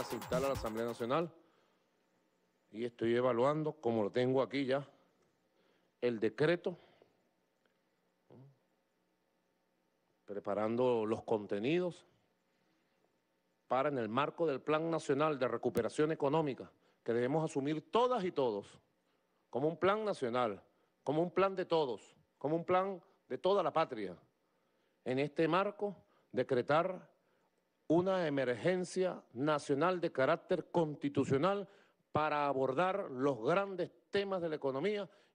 se instala la Asamblea Nacional y estoy evaluando, como lo tengo aquí ya, el decreto, preparando los contenidos para, en el marco del Plan Nacional de Recuperación Económica, que debemos asumir todas y todos, como un plan nacional, como un plan de todos, como un plan de toda la patria. En este marco, decretar una emergencia nacional de carácter constitucional para abordar los grandes temas de la economía